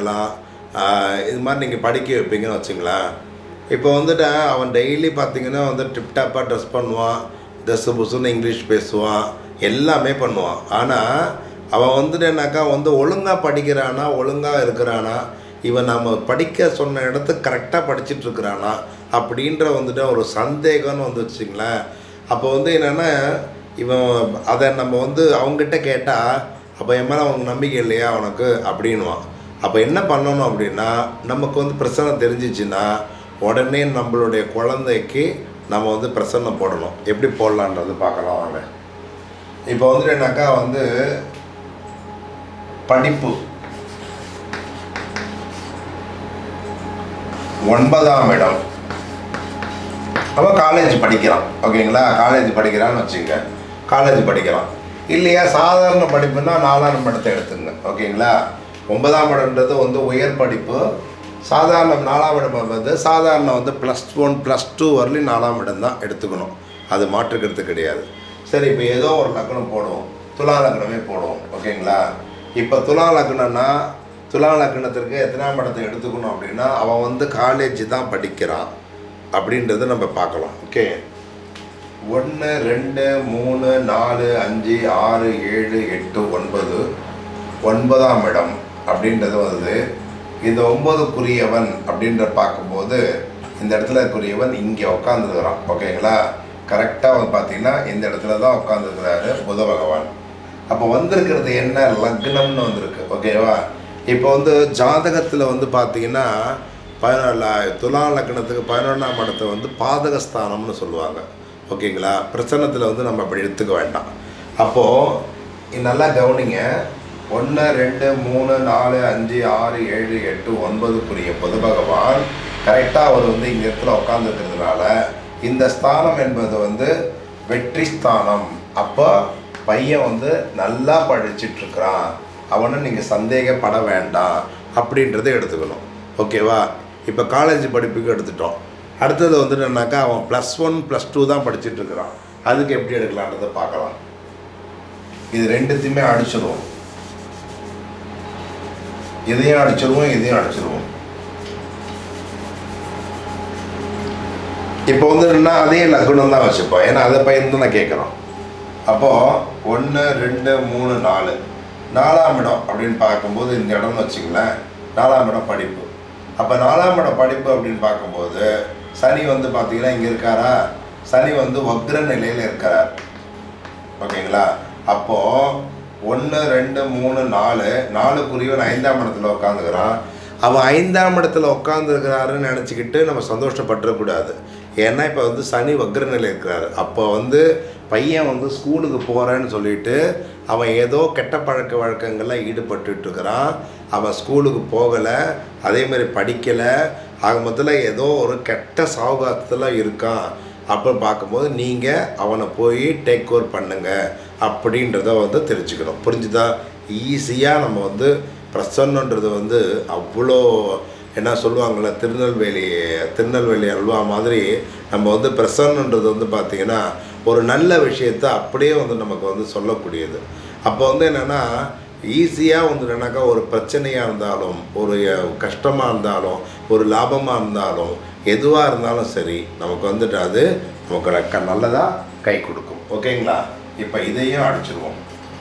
படிக்கலாம். இது மாதிரி நீங்கள் படிக்க வைப்பீங்கன்னு வச்சுங்களேன். இப்போ வந்துட்டு அவன் டெய்லி பார்த்திங்கன்னா வந்து டிப்டாப்பாக ட்ரெஸ் பண்ணுவான், ட்ரெஸ்ஸு புஸ்ஸுன்னு இங்கிலீஷ் பேசுவான், எல்லாமே பண்ணுவான். ஆனால் அவன் வந்துட்டுனாக்கா வந்து ஒழுங்காக படிக்கிறானா, ஒழுங்காக இருக்கிறானா, இவன் நம்ம படிக்க சொன்ன இடத்துக்கு கரெக்டாக படிச்சுட்ருக்கிறானா அப்படின்ற வந்துட்டு ஒரு சந்தேகம்னு வந்து வச்சுங்களேன். அப்போ வந்து என்னென்னா இவன் அதை நம்ம வந்து அவங்ககிட்ட கேட்டால், அப்போ என் மேலே அவனுக்கு நம்பிக்கை இல்லையா அவனுக்கு அப்படின்வான். அப்போ என்ன பண்ணணும் அப்படின்னா, நமக்கு வந்து பிரச்சனை தெரிஞ்சிச்சுன்னா உடனே நம்மளுடைய குழந்தைக்கு நம்ம வந்து பிரச்சனை போடணும். எப்படி போடலான்றது பார்க்கலாம் வாங்க. இப்போ வந்துட்டு என்னக்கா வந்து படிப்பு 9ஆம் இடம், அவன் காலேஜ் படிக்கிறான். ஓகேங்களா, காலேஜ் படிக்கிறான்னு வச்சுங்க, காலேஜ் படிக்கிறான். இல்லையா சாதாரண படிப்புன்னா 4ஆம் இடத்தை எடுத்துங்க. ஓகேங்களா, 9ஆம் இடம்ன்றது வந்து உயர் படிப்பு, சாதாரண 4ஆம் இடம் வந்து சாதாரண வந்து +1 +2 வரலையும் 4ஆம் இடம் தான் எடுத்துக்கணும். அது மாற்றுக்கிறது கிடையாது. சரி, இப்போ ஏதோ ஒரு லக்னம் போடுவோம், துலா லக்னமே போடுவோம். ஓகேங்களா, இப்போ துலா லக்னம்னா துலா லக்னத்திற்கு எத்தனாம் இடத்தை எடுத்துக்கணும் அப்படின்னா, அவன் வந்து காலேஜ் தான் படிக்கிறான் அப்படின்றத நம்ம பார்க்கலாம். ஓகே, 1 2 3 4 5 6 7 8 9 9ஆம் இடம் அப்படின்றது வருது. இந்த 9க்குரியவன் அப்படின்ற பார்க்கும்போது இந்த இடத்துல இருக்குரியவன் இங்கே உட்காந்துருக்கிறான். ஓகேங்களா, கரெக்டாக வந்து பார்த்தீங்கன்னா இந்த இடத்துல தான் உட்காந்துருக்கிறாரு புத பகவான். அப்போ வந்திருக்கிறது என்ன, லக்னம்னு வந்திருக்கு. ஓகேவா, இப்போ வந்து ஜாதகத்தில் வந்து பார்த்தீங்கன்னா துலா லக்னத்துக்கு 11ஆம் இடத்தை வந்து பாதகஸ்தானம்னு சொல்லுவாங்க. ஓகேங்களா, பிரச்சனத்தில் வந்து நம்ம அப்படி எடுத்துக்க வேண்டாம். அப்போது நல்லா கவனிங்க, 1 2 3 4 5 6 7 8 9க்குரிய புத பகவான் கரெக்டாக அவர் வந்து இந்த இடத்துல உட்காந்துருக்கிறதுனால இந்த ஸ்தானம் என்பது வந்து வெற்றி ஸ்தானம். அப்போ பையன் வந்து நல்லா படிச்சுட்ருக்கிறான், அவனை நீங்கள் சந்தேகப்பட வேண்டாம் அப்படின்றத எடுத்துக்கணும். ஓகேவா, இப்போ காலேஜ் படிப்புக்கு எடுத்துட்டோம். அடுத்தது வந்துட்டுனாக்கா அவன் +1 +2 தான் படிச்சுட்ருக்கிறான். அதுக்கு எப்படி எடுக்கலான்றதை பார்க்கலாம். இது ரெண்டுத்தையுமே அடிச்சிடுவோம், இதையும் அடிச்சிடுவோம், இதையும் அடிச்சிடுவோம். இப்போ வந்து என்ன அதே லக்னம் தான் வச்சுப்போம், ஏன்னா அதை பையன் தான் நான் கேட்குறோம். அப்போது 1 2 3 4 4ஆம் இடம் அப்படின்னு பார்க்கும்போது இந்த இடம்னு வச்சுங்களேன், 4ஆம் இடம் படிப்பு. அப்போ 4ஆம் இடம் படிப்பு அப்படின்னு பார்க்கும்போது சனி வந்து பார்த்தீங்கன்னா இங்கே இருக்காரா, சனி வந்து வக்ர நிலையில் இருக்கிறார். ஓகேங்களா, அப்போது 1 2 3 4 4க்குரியவன் 5ஆம் இடத்துல உட்காந்துக்கிறான். அவன் 5ஆம் இடத்துல உட்காந்துருக்கிறாருன்னு நினச்சிக்கிட்டு நம்ம சந்தோஷப்பட்டுறக்கூடாது. ஏன்னா இப்போ வந்து சனி வக்ர நிலை இருக்கிறாரு. அப்போ வந்து பையன் வந்து ஸ்கூலுக்கு போகிறேன்னு சொல்லிட்டு அவன் ஏதோ கெட்ட பழக்க வழக்கங்கள்லாம் ஈடுபட்டுருக்கிறான். அவன் ஸ்கூலுக்கு போகலை, அதேமாதிரி படிக்கலை, ஆக மொத்தத்தில் ஏதோ ஒரு கெட்ட சாவகாசத்தில் இருக்கான். அப்போ பார்க்கும்போது நீங்கள் அவனை போய் டேக் ஓவர் பண்ணுங்க அப்படின்றத வந்து தெரிஞ்சுக்கணும். புரிஞ்சுதா? ஈஸியாக நம்ம வந்து பிரசன்னன்றது வந்து அவ்வளோ என்ன சொல்லுவாங்களே, திருநெல்வேலி அல்வா மாதிரி நம்ம வந்து பிரசன்னன்றது வந்து பார்த்திங்கன்னா ஒரு நல்ல விஷயத்தை அப்படியே வந்து நமக்கு வந்து சொல்லக்கூடியது. அப்போ வந்து என்னென்னா ஈஸியாக வந்து என்னன்னாக்கா ஒரு பிரச்சனையாக இருந்தாலும், ஒரு கஷ்டமாக இருந்தாலும், ஒரு லாபமாக இருந்தாலும், எதுவாக இருந்தாலும் சரி நமக்கு வந்துட்டு அது நமக்கு நல்லதாக கை கொடுக்கும். ஓகேங்களா, இப்போ இதையும் அடிச்சிருவோம்.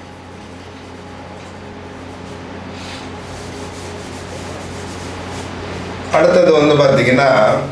அடுத்தது வந்து பார்த்திங்கன்னா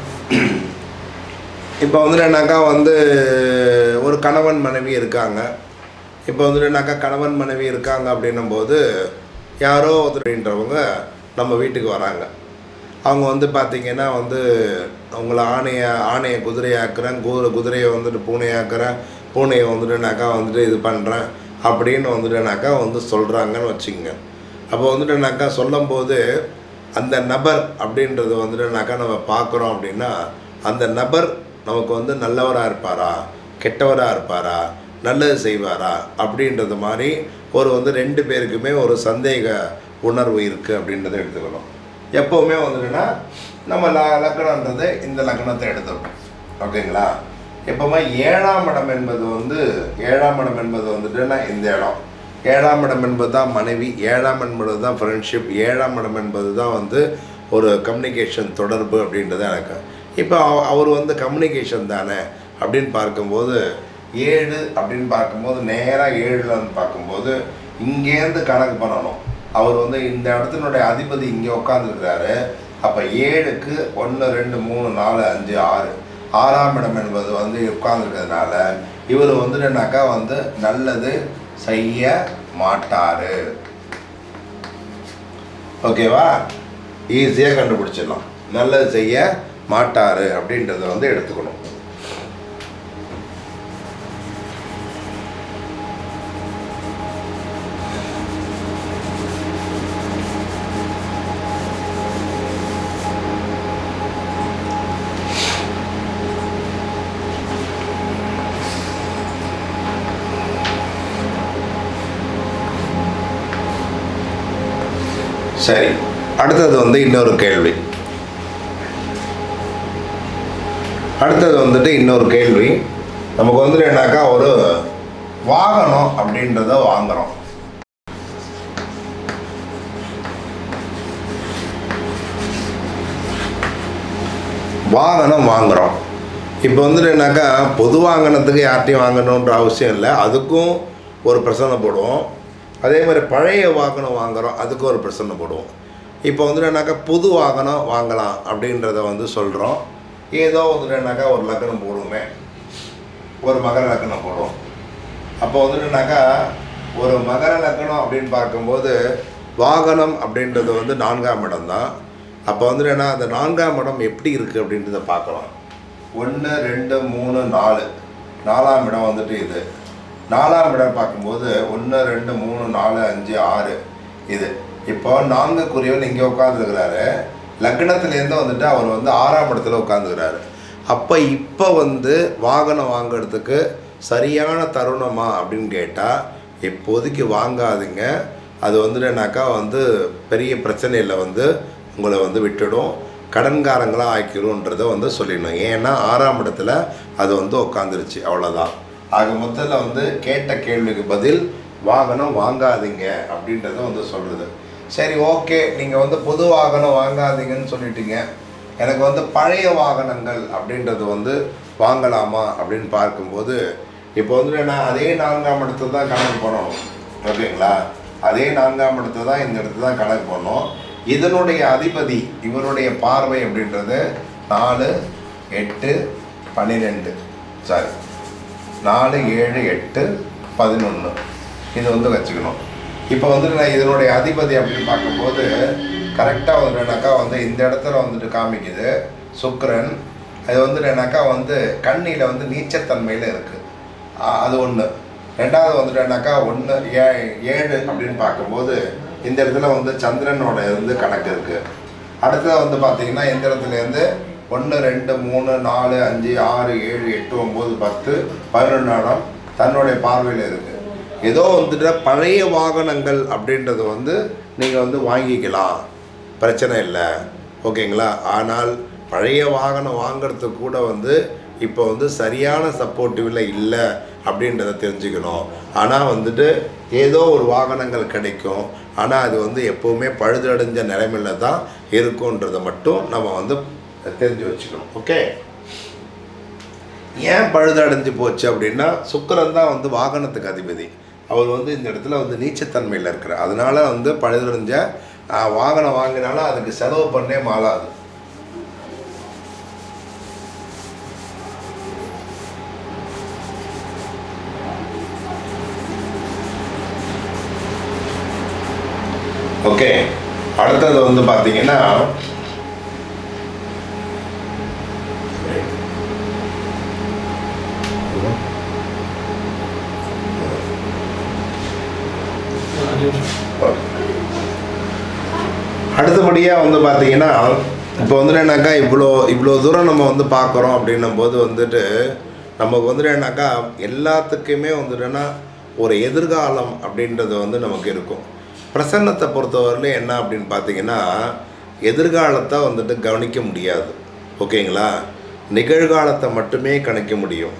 இப்போ வந்துட்டு என்னாக்கா வந்து ஒரு கணவன் மனைவி இருக்காங்க. இப்போ வந்துட்டு என்னாக்கா கணவன் மனைவி இருக்காங்க அப்படின்னும்போது யாரோ ஒருத்தர்ன்றவங்க நம்ம வீட்டுக்கு வராங்க. அவங்க வந்து பார்த்திங்கன்னா வந்து அவங்கள ஆணையை குதிரையாக்குறேன், குதிரையை வந்துட்டு பூனையாக்குறேன், பூனையை வந்துட்டுனாக்கா வந்துட்டு இது பண்ணுறேன் அப்படின்னு வந்துட்டுனாக்கா வந்து சொல்கிறாங்கன்னு வச்சுக்கோங்க. அப்போ வந்துட்டுனாக்கா சொல்லும்போது அந்த நபர் அப்படின்றது வந்துட்டுனாக்கா நம்ம பார்க்குறோம் அப்படின்னா அந்த நபர் நமக்கு வந்து நல்லவராக இருப்பாரா, கெட்டவராக இருப்பாரா, நல்லது செய்வாரா அப்படின்றது மாதிரி ஒரு வந்து 2 பேருக்குமே ஒரு சந்தேக உணர்வு இருக்குது அப்படின்றத எடுத்துக்கணும். எப்போவுமே வந்துட்டுன்னா நம்ம லக்னன்றது இந்த லக்னத்தை எடுத்துக்கணும். ஓகேங்களா, எப்போவுமே 7ஆம் இடம் என்பது வந்துட்டுன்னா இந்த இடம். ஏழாம் இடம் என்பது தான் மனைவி, ஏழாம் என்பது தான் ஃப்ரெண்ட்ஷிப், ஏழாம் இடம் என்பது தான் வந்து ஒரு கம்யூனிகேஷன் தொடர்பு அப்படின்றது எனக்கு. இப்போ அவர் வந்து கம்யூனிகேஷன் தானே அப்படின்னு பார்க்கும்போது 7 அப்படின்னு பார்க்கும்போது நேராக 7ல் வந்து பார்க்கும்போது இங்கேருந்து கணக்கு பண்ணணும். அவர் வந்து இந்த இடத்தினுடைய அதிபதி இங்கே உட்காந்துருக்கிறாரு. அப்போ 7க்கு 1 2 3 4 5 6 6ஆம் இடம் என்பது வந்து உட்கார்ந்துருக்கிறதுனால இவர் வந்துட்டுனாக்கா வந்து நல்லது செய்ய மாட்டார். ஓகேவா? ஈஸியாக கண்டுபிடிச்சிடலாம். நல்லது செய்ய மாட்டார் அப்படின்றத வந்து எடுத்துக்கணும். சரி, அடுத்தது வந்து இன்னொரு கேள்வி. இன்னொரு கேள்வி நமக்கு வந்துட்டு என்னாக்கா, ஒரு வாகனம் அப்படின்றத வாங்குறோம். இப்போ வந்துட்டு என்னாக்கா, பொது வாகனத்துக்கு யார்ட்டையும் வாங்கணுன்ற அவசியம் இல்லை, அதுக்கும் ஒரு பிரச்சனை போடுவோம். அதே மாதிரி பழைய வாகனம் வாங்குகிறோம், அதுக்கு ஒரு பிரச்சனை போடுவோம். இப்போ வந்துட்டுனாக்கா புது வாகனம் வாங்கலாம் அப்படின்றத வந்து சொல்கிறோம். ஏதோ வந்துட்டுனாக்கா ஒரு லக்னம் போடுவோமே, ஒரு மகர லக்னம் போடுவோம். அப்போ வந்துட்டுனாக்கா ஒரு மகர லக்னம் அப்படின்னு பார்க்கும்போது வாகனம் அப்படின்றது வந்து 4ஆம் இடம் தான். அப்போ வந்துட்டு என்ன, அந்த 4ஆம் இடம் எப்படி இருக்குது அப்படின்றத பார்க்கலாம். 1 2 3 4 4ஆம் இடம் வந்துட்டு இது. 4ஆம் இடம் பார்க்கும்போது 1 2 3 4 5 6 இது. இப்போ 4க்குரியவன் இங்கே உட்காந்துருக்கிறாரு. லக்னத்துலேருந்து வந்துட்டு அவர் வந்து 6ஆம் இடத்துல உட்காந்துக்கிறாரு. இப்போ வந்து வாகனம் வாங்கிறதுக்கு சரியான தருணமா அப்படின்னு கேட்டால் இப்போதைக்கு வாங்காதுங்க. அது வந்துட்டுனாக்கா வந்து பெரிய பிரச்சனையில் வந்து உங்களை வந்து விட்டுடும், கடன்காரங்களாக ஆக்கிடும்ன்றதை வந்து சொல்லிடணும். ஏன்னா 6ஆம் இடத்துல அது வந்து உட்காந்துருச்சு, அவ்வளோதான். ஆக மொத்தத்தில் வந்து கேட்ட கேள்விக்கு பதில் வாகனம் வாங்காதீங்க அப்படின்றத வந்து சொல்கிறது. சரி, ஓகே, நீங்கள் வந்து புது வாகனம் வாங்காதீங்கன்னு சொல்லிட்டீங்க. எனக்கு வந்து பழைய வாகனங்கள் அப்படின்றது வந்து வாங்கலாமா அப்படின்னு பார்க்கும்போது இப்போ வந்து நான் அதே 4ஆம் இடத்துல தான் கணக்கு பண்ணணும். ஓகேங்களா? அதே 4ஆம் இடத்துல தான் இந்த இடத்துல தான் கணக்கு பண்ணணும். இதனுடைய அதிபதி, இவருடைய பார்வை அப்படின்றது 4 8 12 சாரி 4 7 8 11 இது வந்து வச்சுக்கணும். இப்போ வந்துட்டு நான் இதனுடைய அதிபதி அப்படின்னு பார்க்கும்போது கரெக்டாக வந்துட்டுனாக்கா வந்து இந்த இடத்துல வந்துட்டு காமிக்குது சுக்கிரன். அது வந்துட்டுனாக்கா வந்து கண்ணியில் வந்து நீச்சத்தன்மையில் இருக்குது, அது ஒன்று. ரெண்டாவது வந்துட்டுனாக்கா 1 7 அப்படின்னு பார்க்கும்போது இந்த இடத்துல வந்து சந்திரனோட இருந்து கணக்கு இருக்குது. அடுத்தது வந்து பார்த்திங்கன்னா இந்த இடத்துலேருந்து 1 2 3 4 5 6 7 8 9 10 11 இடம் தன்னுடைய பார்வையில் இருக்குது. ஏதோ வந்துட்டு பழைய வாகனங்கள் அப்படின்றது வந்து நீங்கள் வந்து வாங்கிக்கலாம், பிரச்சனை இல்லை, ஓகேங்களா? ஆனால் பழைய வாகனம் வாங்கிறதுக்கு கூட வந்து இப்போ வந்து சரியான சப்போர்ட்டிவில் இல்லை அப்படின்றத தெரிஞ்சுக்கணும். ஆனால் வந்துட்டு ஏதோ ஒரு வாகனங்கள் கிடைக்கும், ஆனால் அது வந்து எப்போவுமே பழுதடைஞ்ச நிலைமையில் தான் இருக்குன்றதை மட்டும் நம்ம வந்து தெரிஞ்சு வச்சுக்கணும். ஓகே, ஏன் பழுதடைஞ்சு போச்சு அப்படின்னா சுக்கிரன் தான் வந்து வாகனத்துக்கு அதிபதி. அவர் வந்து இந்த இடத்துல வந்து நீச்சத்தன்மையில் இருக்கிறார். அதனால் வந்து பழுதடைஞ்ச வாகனம் வாங்கினாலும் அதுக்கு செலவு பண்ணே மாளாது. ஓகே, அடுத்தது வந்து பார்த்தீங்கன்னா அடுத்தபடியாக வந்து பார்த்தீங்கன்னா இப்போ வந்துட்டு என்னாக்கா இவ்வளோ தூரம் நம்ம வந்து பார்க்குறோம் அப்படின்னும் போது வந்துட்டு நமக்கு வந்துட்டு என்னாக்கா எல்லாத்துக்குமே வந்துட்டுன்னா ஒரு எதிர்காலம் அப்படின்றது வந்து நமக்கு இருக்கும். பிரசன்னத்தை பொறுத்தவரையிலும் என்ன அப்படின்னு பார்த்தீங்கன்னா எதிர்காலத்தை வந்துட்டு கவனிக்க முடியாது, ஓகேங்களா? நிகழ்காலத்தை மட்டுமே கணிக்க முடியும்.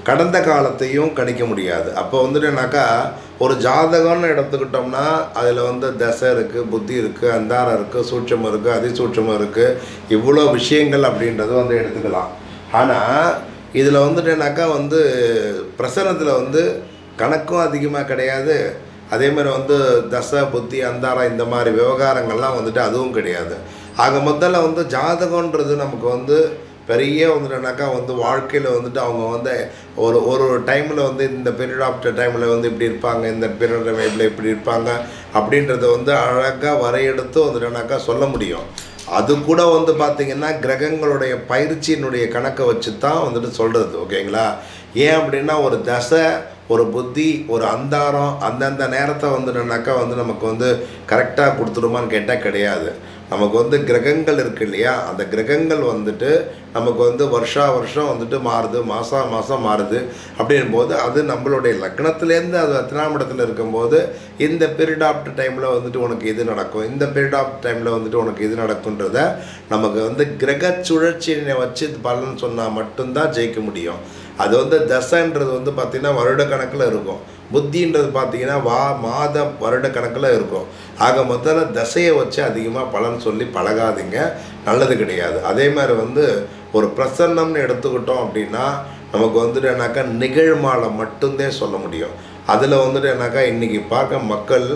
கடந்த காலத்தையும் கணிக்க முடியாது. அப்போ வந்துட்டுனாக்கா ஒரு ஜாதகம்னு எடுத்துக்கிட்டோம்னா அதில் வந்து தசை இருக்குது, புத்தி இருக்குது, அந்தாரம் இருக்குது, சூட்சமம் இருக்குது, அதிசூட்சமம் இருக்குது, இவ்வளோ விஷயங்கள் அப்படின்றது வந்து எடுத்துக்கலாம். ஆனால் இதில் வந்துட்டுனாக்கா வந்து பிரசன்னத்தில் வந்து கணக்கும் அதிகமாக கிடையாது. அதேமாதிரி வந்து தசை புத்தி அந்தாரம் இந்த மாதிரி விவகாரங்கள்லாம் வந்துட்டு அதுவும் கிடையாது. ஆக முதல்ல வந்து ஜாதகன்றது நமக்கு வந்து பெரிய வந்துட்டுனாக்கா வந்து வாழ்க்கையில் வந்துட்டு அவங்க வந்து ஒரு ஒரு டைமில் வந்து இந்த பீரியட் ஆஃப் டைமில் வந்து இப்படி இருப்பாங்க, இந்த பீரியட் டைமில் இப்படி இருப்பாங்க அப்படின்றத வந்து அழகாக வரையெடுத்து வந்துட்டுனாக்கா சொல்ல முடியும். அது கூட வந்து பார்த்திங்கன்னா கிரகங்களுடைய பயிற்சியினுடைய கணக்கை வச்சு தான் வந்துட்டு சொல்கிறது. ஓகேங்களா? ஏன் அப்படின்னா ஒரு தசை, ஒரு புத்தி, ஒரு அந்தாரம் அந்தந்த நேரத்தை வந்துட்டுனாக்கா வந்து நமக்கு வந்து கரெக்டாக கொடுத்துருமான்னு கேட்டால் கிடையாது. நமக்கு வந்து கிரகங்கள் இருக்குது இல்லையா, அந்த கிரகங்கள் வந்துட்டு நமக்கு வந்து வருஷம் வந்துட்டு மாறுது, மாதம் மாறுது. அப்படின்போது அது நம்மளுடைய லக்னத்துலேருந்து அது 10ஆம் இடத்துல இருக்கும்போது இந்த பீரியட் ஆஃப் டைமில் வந்துட்டு உனக்கு இது நடக்கும், இந்த பீரியட் ஆஃப் டைமில் வந்துட்டு உனக்கு இது நடக்குன்றத நமக்கு வந்து கிரக சுழற்சியை வச்சு பலன் சொன்னால் மட்டும்தான் ஜெயிக்க முடியும். அது வந்து தசைன்றது வந்து பார்த்திங்கன்னா வருட கணக்கில் இருக்கும், புத்தின்றது பார்த்திங்கன்னா மாத வருட கணக்கில் இருக்கும். ஆக முதல்ல தசையை வச்சு அதிகமாக பலன் சொல்லி பழகாதீங்க, நல்லது கிடையாது. அதே மாதிரி வந்து ஒரு பிரசன்னம்னு எடுத்துக்கிட்டோம் அப்படின்னா நமக்கு வந்துட்டு என்னாக்கா நிகழ்மாலை மட்டும்தான் சொல்ல முடியும். அதில் வந்துட்டு என்னாக்கா இன்றைக்கி பார்க்க மக்கள்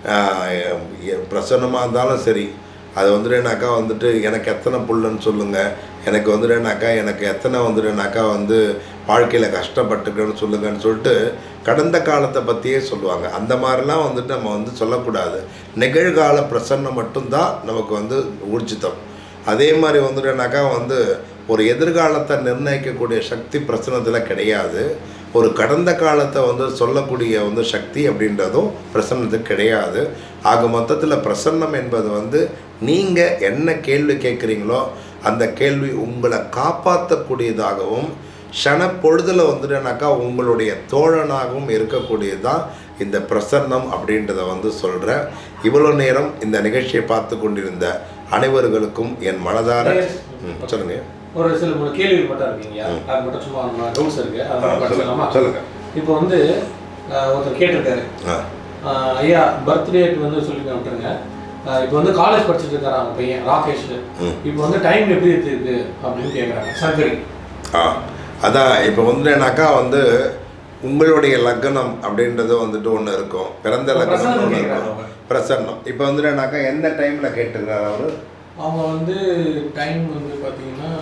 பிரசன்னமாக இருந்தாலும் சரி, அது வந்துட்டுனாக்கா வந்துட்டு எனக்கு எத்தனை புள்ளன்னு சொல்லுங்கள், எனக்கு வந்துட்டுனாக்கா எனக்கு எத்தனை வந்துட்டுனாக்கா வந்து வாழ்க்கையில் கஷ்டப்பட்டுக்கன்னு சொல்லுங்கன்னு சொல்லிட்டு கடந்த காலத்தை பற்றியே சொல்லுவாங்க. அந்த மாதிரிலாம் வந்துட்டு நம்ம வந்து சொல்லக்கூடாது. நிகழ்கால பிரசன்னம் மட்டும்தான் நமக்கு வந்து ஊர்ஜிதம். அதே மாதிரி வந்துட்டுனாக்கா வந்து ஒரு எதிர்காலத்தை நிர்ணயிக்கக்கூடிய சக்தி பிரசன்னத்தில் கிடையாது. ஒரு கடந்த காலத்தை வந்து சொல்லக்கூடிய வந்து சக்தி அப்படின்றதும் பிரசன்னத்துக்கு கிடையாது. ஆக மொத்தத்தில் பிரசன்னம் என்பது வந்து நீங்கள் என்ன கேள்வி கேட்குறீங்களோ அந்த கேள்வி உங்களை காப்பாற்றக்கூடியதாகவும் க்ஷணப்பொழுதில் வந்துட்டுனாக்கா உங்களுடைய தோழனாகவும் இருக்கக்கூடியது தான் இந்த பிரசன்னம் அப்படின்றத வந்து சொல்கிறேன். இவ்வளோ நேரம் இந்த நிகழ்ச்சியை பார்த்து கொண்டிருந்த அனைவர்களுக்கும் என் மனதார சொல்லுங்க. ஒரு சில கேள்வி மட்டும் இருக்கீங்க, அது மட்டும் சும்மா டவுட்ஸ் இருக்கு, சொல்லுங்க. இப்போ வந்து ஒருத்தர் கேட்டிருக்காரு, ஐயா பர்த்டே வந்து சொல்லி விட்டுருங்க. இப்போ வந்து காலேஜ் படிச்சுட்டு இருக்காரு அவங்க பையன் ராகேஷ். இப்போ வந்து டைம் எப்படி இருக்கு அப்படின்னு கேட்குறாங்க. சர்க்கரை அதான் இப்போ வந்துனாக்கா வந்து உங்களுடைய லக்னம் அப்படின்றது வந்துட்டு ஒன்று இருக்கும், பிறந்த லக்னம் ஒன்று இருக்கும், பிரசன்னம். இப்போ வந்துனாக்கா எந்த டைமில் கேட்டுக்கிறார் அவர்? அவங்க வந்து டைம் வந்து பார்த்தீங்கன்னா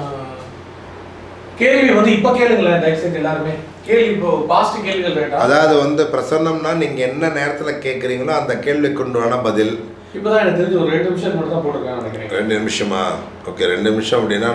கேள்வி வந்து இப்போ கேளுங்களேன் தயவுசெய்து எல்லாருமே கேள்வி. இப்போ பாஸ்ட் கேள்விகள் வேண்டாம். அதாவது வந்து பிரசன்னம்னா நீங்கள் என்ன நேரத்தில் கேட்குறீங்களோ அந்த கேள்விக்கு உண்டான பதில். இப்போ தான் எனக்கு தெரிஞ்சு ஒரு 2 நிமிஷம் மட்டும் தான் போட்டிருக்காங்க நினைக்கிறேன். 2 நிமிஷமா? ஓகே, 2 நிமிஷம் அப்படின்னா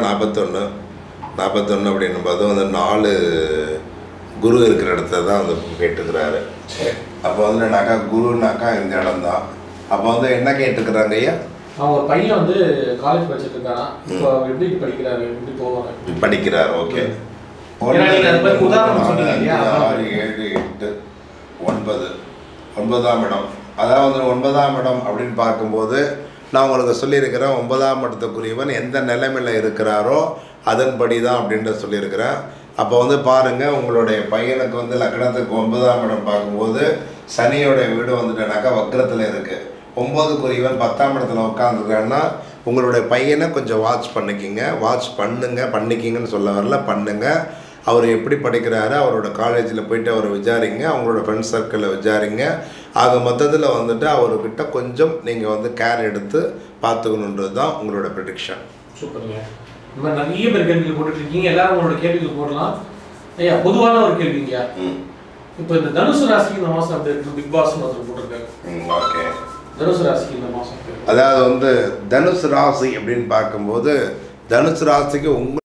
41 அப்படின்னும்போது வந்து 4 குரு இருக்கிற இடத்துல தான் வந்து கேட்டுக்கிறாரு. அப்போ வந்துனாக்கா குருனாக்கா இந்த இடம் தான். அப்போ வந்து என்ன கேட்டுக்கிறாங்க ஐயா? அவங்க பையன் வந்து காலேஜ் படிச்சுட்டு இருக்காரா, இப்போ எப்படி படிக்கிறாரு, எப்படி போவாங்க படிக்கிறார். ஓகே, 1 2 உதாரணம் சொன்னீங்க. 6 7 8 9 9ஆம் இடம். அதாவது 9ஆம் இடம் அப்படின்னு பார்க்கும்போது நான் உங்களுக்கு சொல்லியிருக்கிறேன் 9ஆம் இடத்துக்குரியவன் எந்த நிலைமையில் இருக்கிறாரோ அதன்படி தான் அப்படின்ற சொல்லியிருக்கிறேன். அப்போ வந்து பாருங்கள், உங்களுடைய பையனுக்கு வந்து லக்னத்துக்கு 9ஆம் இடம் பார்க்கும்போது சனியோடைய வீடு வந்துட்டுனாக்கா வக்ரத்தில் இருக்குது. 9க்குரியவன் 10ஆம் இடத்துல உட்காந்துருக்கான்னா உங்களுடைய பையனை கொஞ்சம் வாட்ச் பண்ணிக்கிங்கன்னு சொல்ல வரல, பண்ணுங்கள். அவர் எப்படி படிக்கிறாரு, அவரோட காலேஜில் போயிட்டு அவர் விசாரிங்க, அவங்களோட ஃப்ரெண்ட்ஸ் சர்க்கிளில் விசாரிங்க. ஆக மொத்தத்தில் வந்துட்டு அவர்கிட்ட கொஞ்சம் நீங்கள் வந்து கேர் எடுத்து பார்த்துக்கணுன்றது தான் உங்களோட ப்ரெடிக்ஷன். சூப்பருங்க. இந்த மாதிரி நிறைய பேர் கேள்விகள் போட்டுட்ருக்கீங்க, எல்லாரும் உங்களோட கேள்விகள் போடலாம். ஐயா பொதுவான ஒரு கேள்விங்க, இப்போ இந்த தனுசு ராசிக்கு இந்த மாதம் அப்படி இருக்கு, பிக் பாஸ்னு ஒருத்தர் போட்டிருக்காரு. ஓகே, தனுசு ராசிக்கு இந்த மாதம் அதாவது வந்து தனுசு ராசி அப்படின்னு பார்க்கும்போது தனுசு ராசிக்கு